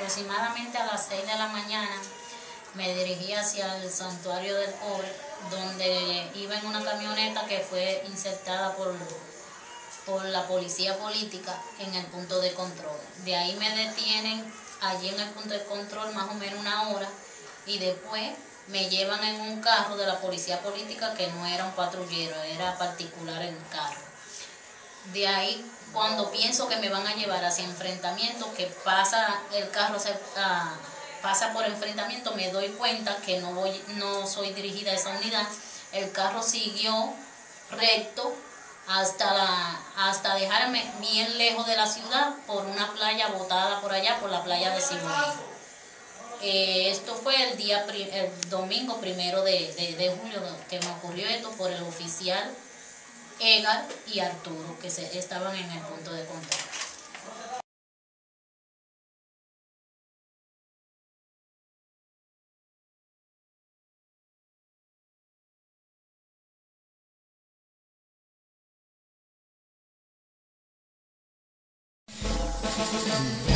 Aproximadamente a las 6 de la mañana me dirigí hacia el Santuario del Cobre, donde iba en una camioneta que fue insertada por la policía política en el punto de control. De ahí me detienen allí en el punto de control más o menos una hora y después me llevan en un carro de la policía política que no era un patrullero, era particular el carro. De ahí, cuando pienso que me van a llevar hacia enfrentamiento, que pasa el carro, pasa por enfrentamiento, me doy cuenta que no soy dirigida a esa unidad. El carro siguió recto hasta dejarme bien lejos de la ciudad por una playa botada por allá, por la playa de Simoní. Esto fue el domingo 1 de julio que me ocurrió esto por el oficial Edgar y Arturo, que estaban en el punto de control.